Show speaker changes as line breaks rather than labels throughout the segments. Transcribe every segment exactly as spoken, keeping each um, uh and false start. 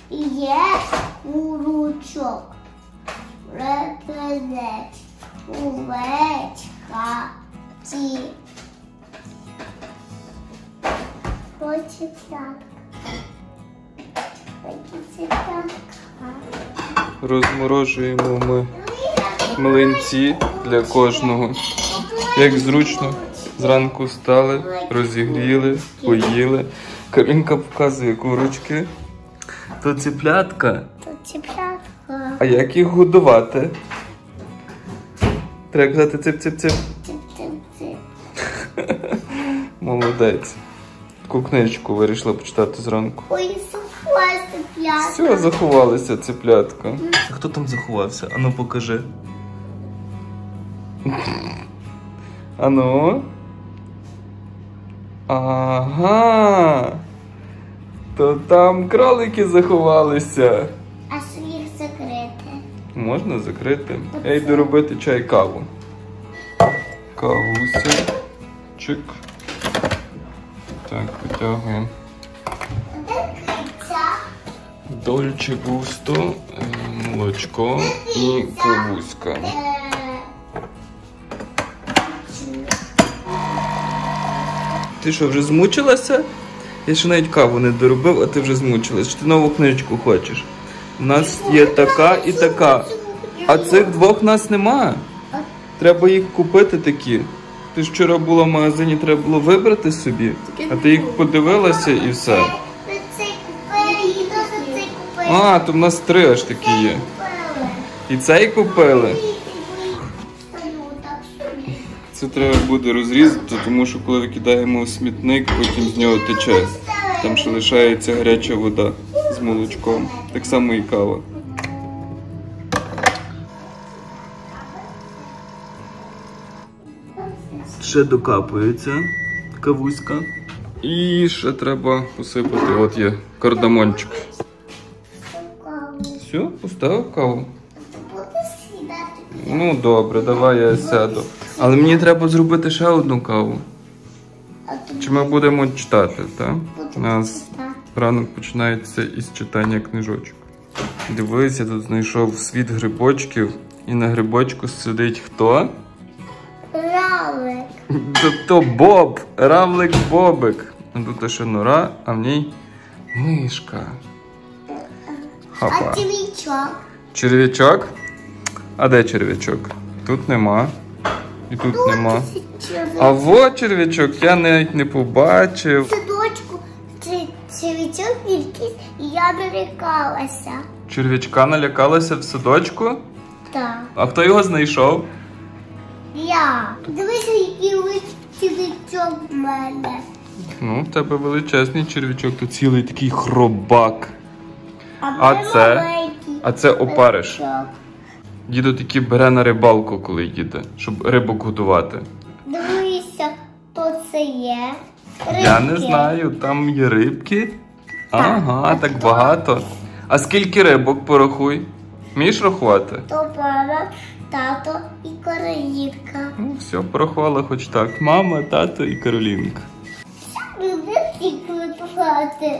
Є курочок, репелець, овечка, ті. Почитатка.
Розморожуємо ми млинці для кожного. Як зручно, зранку встали, розігріли, поїли. Каринка показує курочки. То ціплятка.
То ціплятка.
А як їх годувати? Треба казати цип-цип-цип.
Цип-цип-цип.
Молодець. Таку книжку вирішила почитати зранку.
Ой, заховалася циплятка.
Все, заховалися циплятка. Хто там заховався? Ану, покажи. Ану. Ага. То там кролики заховалися.
А що їх закрити?
Можна закрити. Я йду робити чай, каву. Кавуся. Чик. Так, витягуємо. Дольче густо, молочко і кавуська. Ти що, вже змучилася? Я ще навіть каву не доробив, а ти вже змучилась. Чи ти нову книжку хочеш? У нас є така і така. А цих двох нас немає. Треба їх купити такі. Ти ж вчора була в магазині, треба було вибрати собі, а ти їх подивилася і все. А, то в нас три аж такі є. І цей купили. Це треба буде розрізати, тому що коли викидаємо в смітник, потім з нього тече. Там ще лишається гаряча вода з молочком. Так само і кава. Ще докапується кавуська. І ще треба посипати. От є кардамончик. Все, поставив каву? Ну добре, давай я сяду. Але мені треба зробити ще одну каву. Чи ми будемо читати, так? У нас ранок починається із читання книжочок. Дивись, я тут знайшов світ грибочків. І на грибочку сидить хто?
Равлик.
Тобто Боб, равлик Бобик. Тут ще нора, а в ній мишка. Хапа.
А червячок?
Червячок? А де червячок? Тут нема. І тут
Тут
нема.
червячок.
А вот червячок, я навіть не побачив.
В садочку червячок якийсь, і я налякалася.
Червячка налякалася в садочку?
Так.
А хто його знайшов?
Я. Дивися, який великий червячок в мене.
Ну, в тебе величезний червячок, тут цілий такий хробак.
А,
А це?
маленький.
А це опариш.
червячок.
Дідо таки бере на рибалку, коли їде, щоб рибок годувати.
Дивися, хто це є. Рибки.
Я не знаю, там є рибки. Ага, так багато. А скільки рибок, порахуй? Вмієш рахувати?
То мама, тато і Каролінка.
Ну, все, порахувала хоч так. Мама, тато і Каролінка.
Де тільки погати?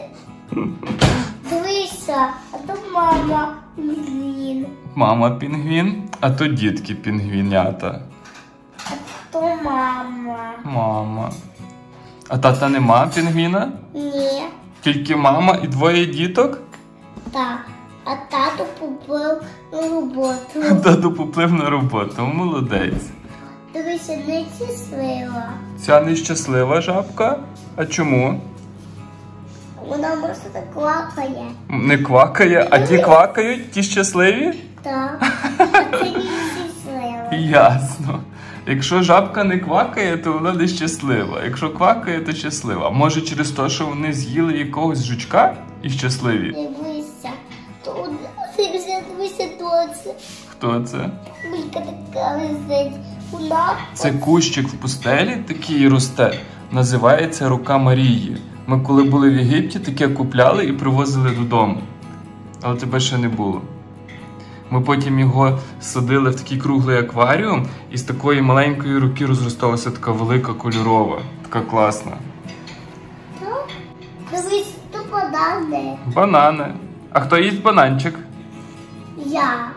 Дивися, а то мама пінгвін.
Мама пінгвін, а то дітки пінгвінята.
А то мама.
Мама. А тата нема пінгвіна?
Ні.
Тільки мама і двоє діток?
Так. А тато поплив на роботу.
Тато поплив на роботу, молодець.
Дивися, не щаслива.
Ця нещаслива жабка? А чому?
Вона просто так квакає.
Не квакає, а ті квакають, ті щасливі?
Так. А це не щаслива.
Ясно. Якщо жабка не квакає, то вона нещаслива. Якщо квакає, то щаслива. Може через те, що вони з'їли якогось жучка і щасливі?
Дивися. То дивися, дивися, хто це.
Хто це?
Мілька така лежить. Вона...
Це кущик в пустелі, такий росте. Називається рука Марії. Ми коли були в Єгипті, таке купляли і привозили додому. Але тебе ще не було. Ми потім його садили в такий круглий акваріум, і з такої маленької руки розросталася така велика кольорова, така класна.
Дивись, то банани.
Банани. А хто їсть бананчик?
Я.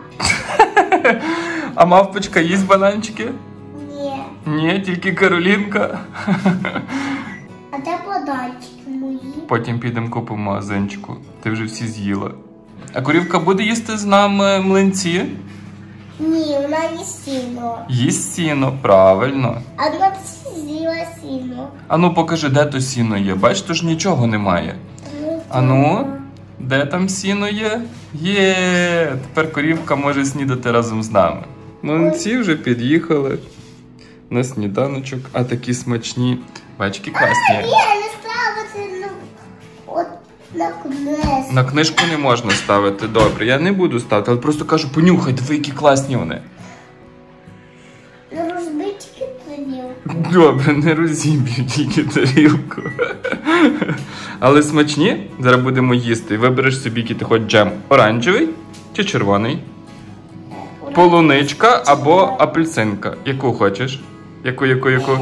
А мавпочка їсть бананчики?
Ні.
Ні, тільки Каролінка.
А де подачки мої?
Потім підемо купимо в магазинчику. Ти вже всі з'їла. А корівка буде їсти з нами млинці?
Ні, вона не сіно.
Їсть сіно, правильно.
А вона всі з'їла сіно.
Ану, покажи, де то сіно є. Бачиш, то ж нічого немає. Ану, де там сіно є? Є, тепер корівка може снідати разом з нами. Млинці вже під'їхали на сніданочок, а такі смачні. Бачки класні.
Ні, не ставити ну, от на книжку.
На книжку не можна ставити, добре. Я не буду ставити, але просто кажу, понюхай, диви, які класні вони.
Не розбий тільки тарілку.
Добре, не розіб'ю тільки тарілку. Але смачні? Зараз будемо їсти. Вибереш собі, який ти хочеш джем. Оранжевий чи червоний? Полуничка або апельсинка. Яку хочеш? Яку, яку, яку?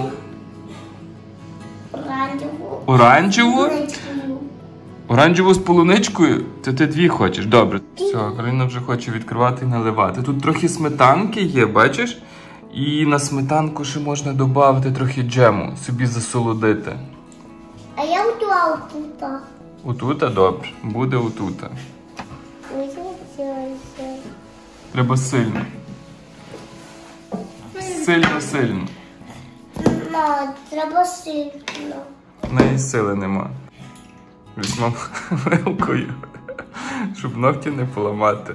Оранжеву.
Оранжеву?
Полуничкою.
Оранжеву з полуничкою? Це ти дві хочеш. Добре. Все, Кароліна вже хоче відкривати і наливати. Тут трохи сметанки є, бачиш? І на сметанку ще можна додати трохи джему, собі засолодити.
А я вдала отута.
Отута? Добре. Буде отута. Треба сильно. Сильно, сильно.
На, треба сильно.
В неї сили нема. Візьмемо вилкою, щоб ногті не поламати.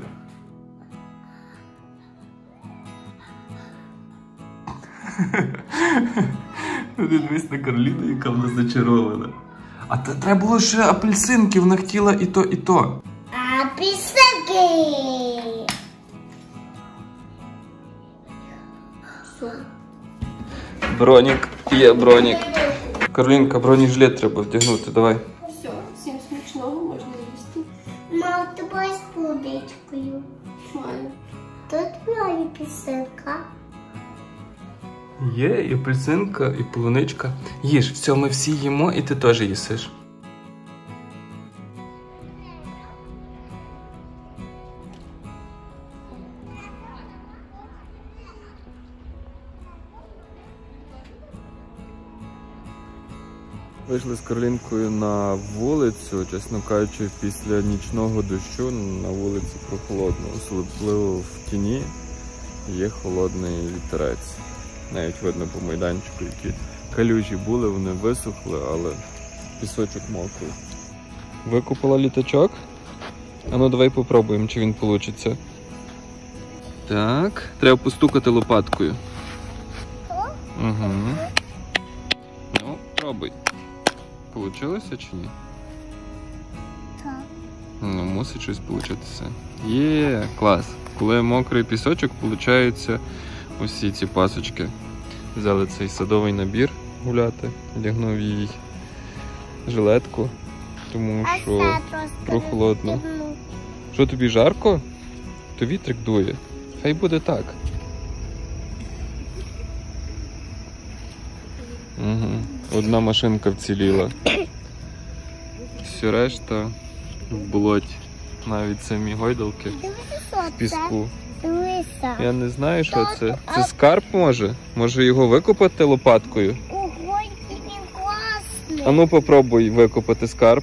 Дивись на Кароліну, яка вона зачарована. А та треба було ще апельсинки, вона хотіла і то, і то.
Апельсинки!
Бронік, є бронік. Каролінка, бронежилет треба вдягнути, давай.
Все, всім смачного, можна їсти.
Мам, давай з полуничкою.
Нормально.
Тут твоя апельсинка.
Є і апельсинка, і полуничка. Їж, все, ми всі їмо, і ти теж їсиш. Вийшли з Каролінкою на вулицю, чесно кажучи, після нічного дощу на вулиці прохолодно, особливо в тіні є холодний вітерець. Навіть видно по майданчику, які калюжі були, вони висохли, але пісочок мокрий. Викупила літачок? А ну давай попробуємо, чи він вийде. Так, треба постукати лопаткою. Угу. Ну, пробуй. Получилося чи ні?
Так.
Ну, мусить щось получитися. Є, клас. Коли мокрий пісочок, получаються усі ці пасочки. Взяли цей садовий набір гуляти, вдягнув їй жилетку, тому що прохолодно. Що, тобі жарко? То вітрик дує. Хай буде так. Угу. Одна машинка вціліла. Все решта в болоті. Навіть самі гойдалки в піску.
Дивися.
Я не знаю, що це. Це скарб може? Може його викопати лопаткою?
Ого, який він класний.
А ну попробуй викопати скарб.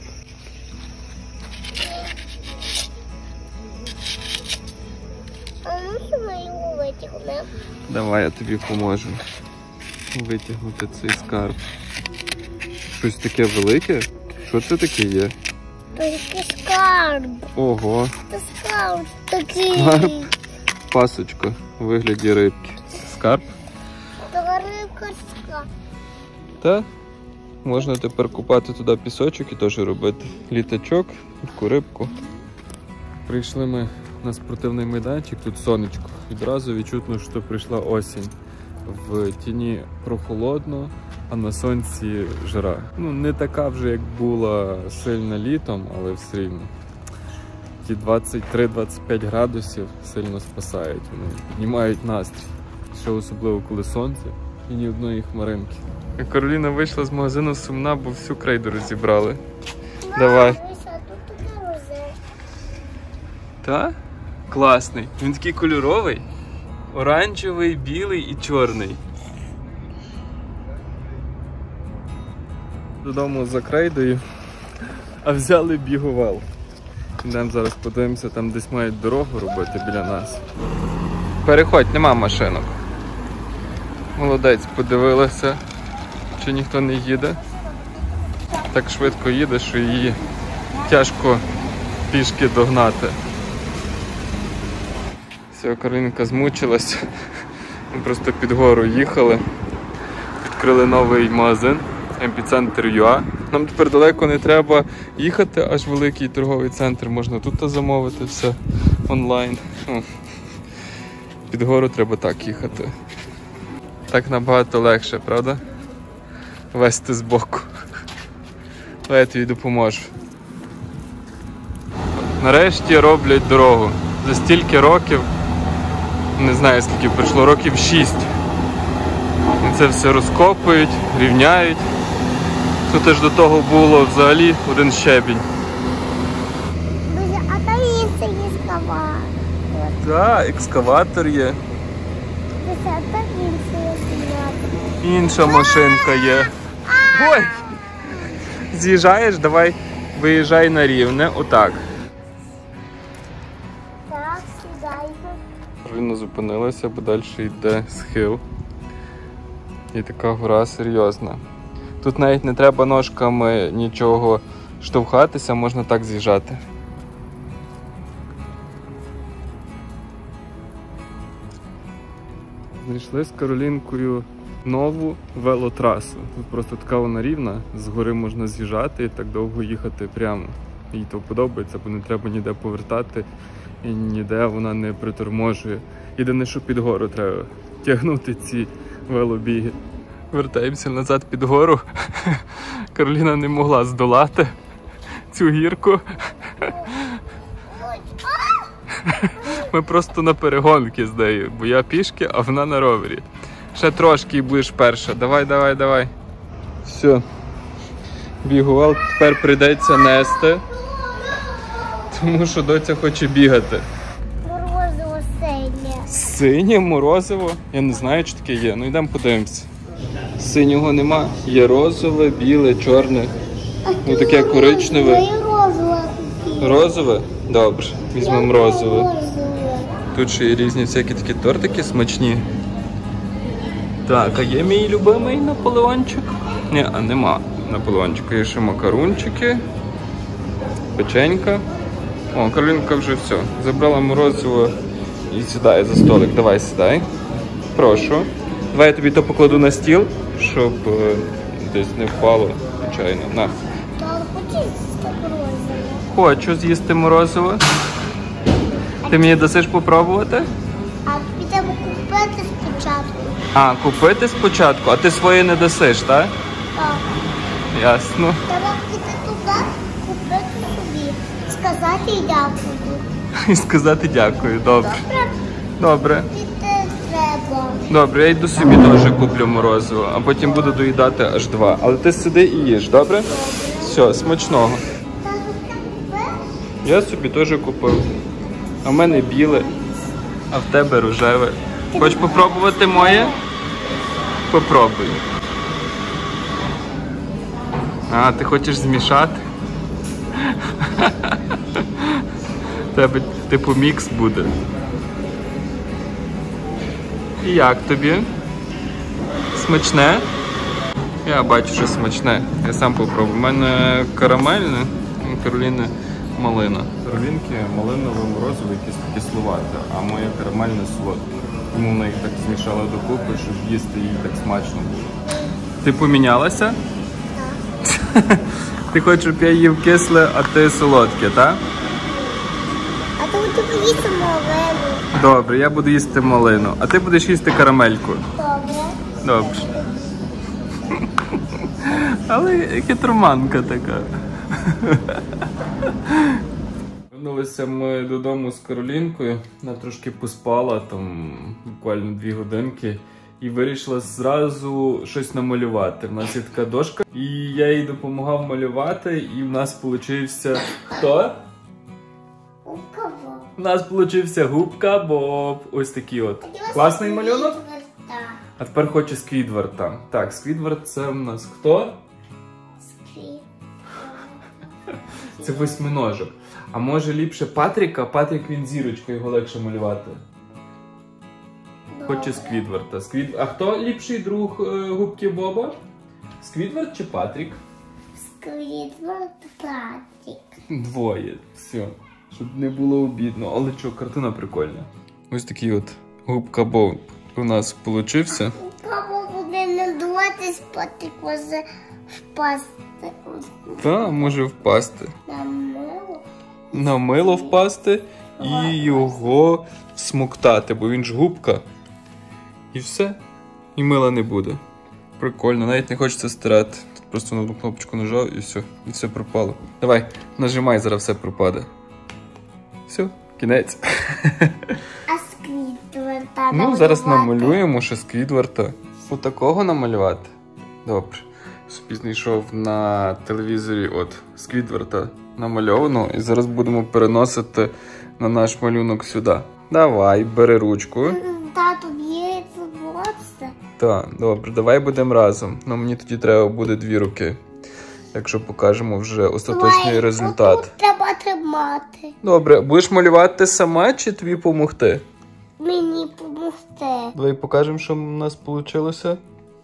А ну що ми його витягнемо?
Давай я тобі поможу витягнути цей скарб. Щось таке велике? Що це таке є?
Тільки скарб.
Ого,
Це скарб такий.
Скарб? Пасочка у вигляді рибки. Скарб?
Така рибка скарб.
Та можна тепер купати туди пісочок і теж робити літачок, таку рибку. Прийшли ми на спортивний майданчик, тут сонечко. Відразу відчутно, що прийшла осінь. В тіні прохолодно, а на сонці жара. Ну, не така вже, як була сильна літом, але все рівно. Ті двадцять три - двадцять п'ять градусів сильно спасають, вони піднімають настрій. Ще особливо, коли сонце і ні одної хмаринки. Кароліна вийшла з магазину сумна, бо всю крейду розібрали. Давай.
Дивися, тут таке розе.
Та? Класний. Він такий кольоровий. Оранжевий, білий і чорний. Додому за крейдою, а взяли бігувал. Йдемо зараз подивимося, там десь мають дорогу робити біля нас. Переходь, нема машинок. Молодець, подивилася, чи ніхто не їде. Так швидко їде, що її тяжко пішки догнати. Все, Каролінка змучилась. Ми просто під гору їхали. Відкрили новий магазин Епіцентр ю а. Нам тепер далеко не треба їхати, аж великий торговий центр. Можна тут замовити все онлайн. Під гору треба так їхати. Так набагато легше, правда? Вести збоку. Але я тобі допоможу. Нарешті роблять дорогу. За стільки років, не знаю скільки пройшло, років шість. І це все розкопують, рівняють. Тут аж до того було взагалі один щебінь.
А там є екскаватор.
Так, екскаватор є.
А там інший екскаватор.
Інша машинка є. Ой! З'їжджаєш, давай виїжджай на рівне, отак.
Так, сідайте.
Він зупинилася, бо далі йде схил. І така гора серйозна. Тут навіть не треба ножками нічого штовхатися, можна так з'їжджати. Знайшли з Каролінкою нову велотрасу. Тут просто така вона рівна, згори можна з'їжджати і так довго їхати прямо. Їй то подобається, бо не треба ніде повертати і ніде вона не приторможує. Єдине, що під гору треба тягнути ці велобіги. Вертаємося назад під гору. Кароліна не могла здолати цю гірку. Ми просто на перегонки з нею, бо я пішки, а вона на ровері. Ще трошки і будеш перша. Давай, давай, давай. Все. Бігувал тепер прийдеться нести, тому що доця хоче бігати.
Морозиво синє.
Синє морозиво? Я не знаю, чи таке є. Ну йдемо подивимося. Синього нема. Є розове, біле, чорне. Ну таке коричневе.
Розове.
Розове? Добре, візьмемо розове.
Розове.
Тут ще є різні всякі такі тортики смачні. Так, а є мій любимий наполеончик? Ні, а нема наполеончика. Є ще макарунчики, печенька. О, Каролінка вже все. Забрала морозиво і сідає за столик. Давай, сідай. Прошу. Давай я тобі то покладу на стіл, щоб е, десь не впало, звичайно. На.
Та хочеш з'їсти морозиво?
Хочу з'їсти морозиво. Ти мені дасиш попробувати?
А підемо купити спочатку.
А, купити спочатку, а ти своє не дасиш, так?
Так.
Ясно.
Треба піти туди, купити собі. Сказати дякую.
І сказати дякую, добре.
Добре?
Добре.
Піти треба.
Добре, я йду собі теж куплю морозиво, а потім буду доїдати аж два. Але ти сиди і їж, добре? Все, смачного.
Та ти купив?
Я собі теж купив. А в мене біле, а в тебе рожеве. Хочеш попробувати моє? Попробуй. А, ти хочеш змішати? В тебе типу мікс буде. І як тобі? Смачне? Я бачу, що смачне. Я сам попробую. У мене карамельне, у Кароліни малина. Каролінки малинове морозиво якесь кисловате, а моє карамельне солодке. Тому вона їх так змішала докупи, щоб їсти їй так смачно було. Ти помінялася? Так. Ти хочеш, щоб я їв кисле, а ти солодке, так?
А то ти будеш їсти малину.
Добре, я буду їсти малину, а ти будеш їсти карамельку.
Добре.
Добре. Але хитроманка така. Вернулися ми додому з Каролінкою. Вона трошки поспала, там буквально дві годинки. І вирішила зразу щось намалювати. У нас є така дошка. І я їй допомагав малювати, і в нас получився... Хто?
Губка Боб.
У нас получився губка Боб. Ось такий от. Класний малюнок?
Так.
А тепер хоче Сквідварда. Так, Сквідвард це в нас хто?
Сквідвард.
Це восьминожок. А може ліпше Патріка? Патрік він зірочка, його легше малювати. Хоче Сквідварда. Сквід... А хто ліпший друг е, губки Боба? Сквідвард чи Патрік?
Сквідвард, Патрік.
Двоє. Все. Щоб не було обідно. Але що, картина прикольна. Ось такий от губка Боб у нас получився.
Губка Боб буде надуватись, Патрік може впасти.
Та, може впасти.
На мило.
На мило впасти і його всмоктати, бо він ж губка. І все. І мила не буде. Прикольно, навіть не хочеться стирати. Тут просто на одну кнопочку нажав і все. І все пропало. Давай, нажимай, зараз все пропаде. Все, кінець.
А Сквідварда
Ну, зараз намалюємо ще Сквідварда. Отакого намалювати. Добре. Собі знайшов на телевізорі от Сквідварда намальовано. І зараз будемо переносити на наш малюнок сюди. Давай, бери ручку.
Тату, є це.
Так, добре, давай будемо разом. Ну, мені тоді треба буде дві руки. Якщо покажемо вже остаточний
Давай,
результат.
отут треба тримати.
Добре, будеш малювати сама чи тобі допомогти?
Мені допомогти.
Давай покажемо, що в нас вийшло.
Все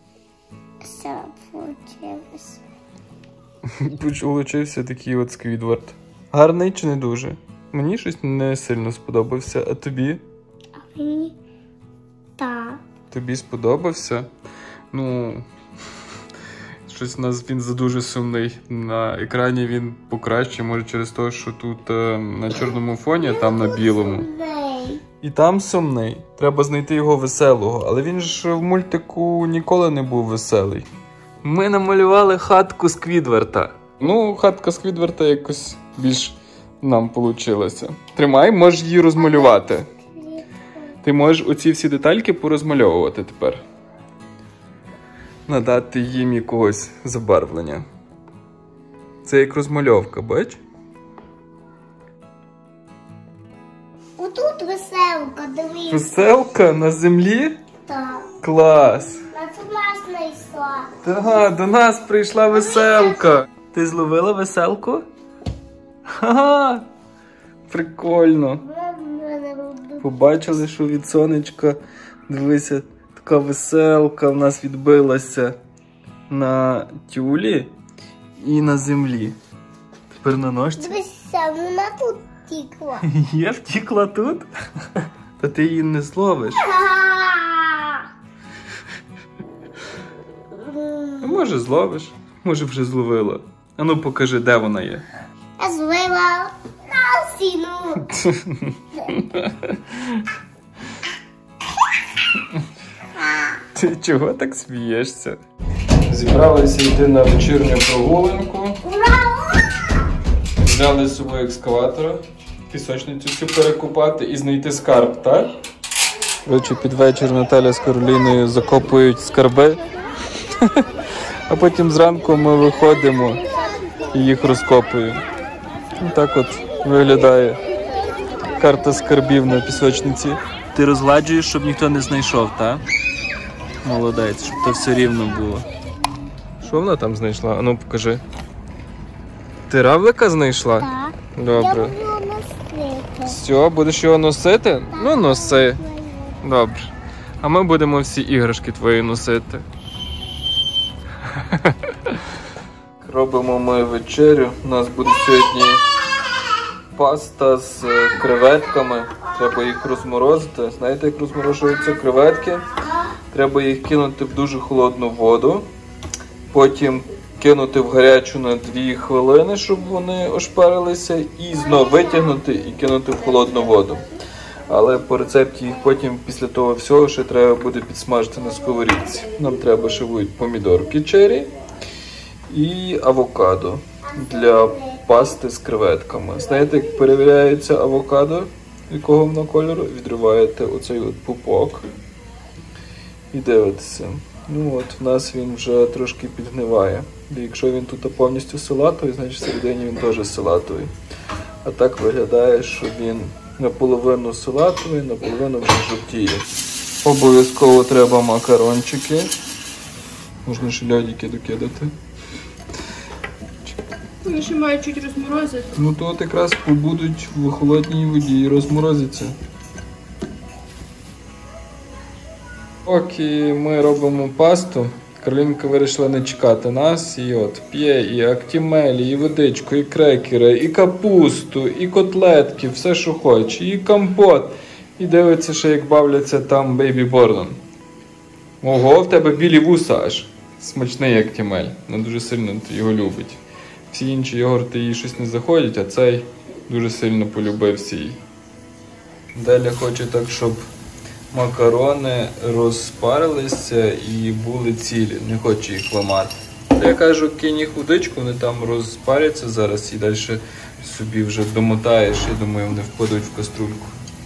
вийшло.
Получився такий от Сквідвард. Гарний чи не дуже? Мені щось не сильно сподобався, а тобі?
А мені так.
Тобі сподобався? Ну, щось у нас він задуже сумний. На екрані він покраще, може через те, що тут е, на чорному фоні, а там на білому. І там сумний. Треба знайти його веселого. Але він ж в мультику ніколи не був веселий. Ми намалювали хатку Сквідварда. Ну, хатка Сквідварда якось більш нам вийшло. Тримай, можеш її розмалювати. Ти можеш оці всі детальки порозмальовувати тепер. Надати їм якогось забарвлення. Це як розмальовка, бач?
Отут веселка, дивись.
Веселка на землі?
Так.
Клас!
На тут нас знайшла.
Ага, до нас прийшла веселка. Ти зловила веселку? Ха-ха! Прикольно. Побачили, що від сонечка, дивися, така веселка в нас відбилася на тюлі і на землі. Тепер на ножці.
Дивися, вона тут тікла.
Є, втікла тут? Та ти її не зловиш. А може зловиш, може вже зловила. А ну покажи, де вона є.
Я зловила на сіну.
Ти чого так смієшся? Зібралися йти на вечірню прогулянку. Взяли з собою екскаватора, пісочницю всю перекопати і знайти скарб, так? Коротше, під вечір Наталя з Кароліною закопують скарби. А потім зранку ми виходимо і їх розкопуємо. І так от виглядає карта скарбів на пісочниці. Ти розгладжуєш, щоб ніхто не знайшов, так? Молодець, щоб то все рівно було. Що вона там знайшла? А ну покажи. Ти равлика знайшла?
Так.
Добре.
Я буду носити.
Все, будеш його носити? Ну, носи. Добре. А ми будемо всі іграшки твої носити. Робимо ми вечерю. У нас буде сьогодні паста з креветками. Треба їх розморозити. Знаєте, як розморожуються креветки? Треба їх кинути в дуже холодну воду. Потім кинути в гарячу на дві хвилини, щоб вони ошпарилися. І знову витягнути і кинути в холодну воду. Але по рецепті їх потім після того всього ще треба буде підсмажити на сковорідці. Нам треба ще будуть помідорки чері і авокадо для пасти з креветками. Знаєте, як перевіряється авокадо, якого воно кольору? Відриваєте оцей от пупок і дивитеся. Ну от, в нас він вже трошки підгниває. І якщо він тут повністю салатовий, значить всередині він теж салатовий. А так виглядає, що він наполовину салатовий, наполовину вже жовтіє. Обов'язково треба макарончики. Можна ще льодики докидати.
Вони ще мають чуть розморозити.
Ну то от якраз побудуть в холодній воді і розморозяться. Поки ми робимо пасту, Каролінка вирішила не чекати нас і от п'є і актімелі, і водичку, і крекери, і капусту, і котлетки, все що хоче, і компот. І дивиться ще, як бавляться там бейбі-борном. Ого, в тебе білі вуса аж. Смачний актімель, вона дуже сильно його любить. Всі інші йогурти їй щось не заходять, а цей дуже сильно полюбився їй. Далі хочу так, щоб макарони розпарилися і були цілі, не хочу їх ламати. Я кажу, кинь їх у водичку, вони там розпаряться зараз і далі собі вже домотаєш, я думаю, вони впадуть в каструльку.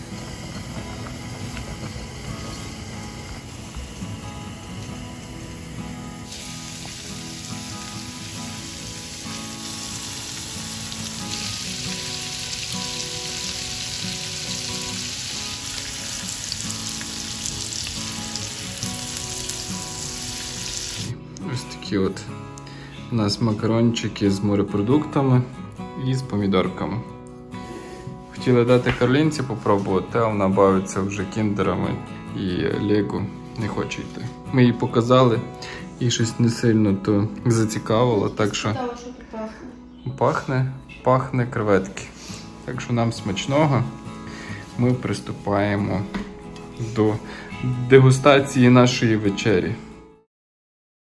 Ось такі от у нас макарончики з морепродуктами і з помідорками. Хотіли дати Каролінці попробувати, а вона бавиться вже кіндерами і лего, не хоче йти. Ми їй показали, і щось не сильно то зацікавило, так що
Стало, що тут пахне.
пахне, пахне креветки. Так що нам смачного. Ми приступаємо до дегустації нашої вечері.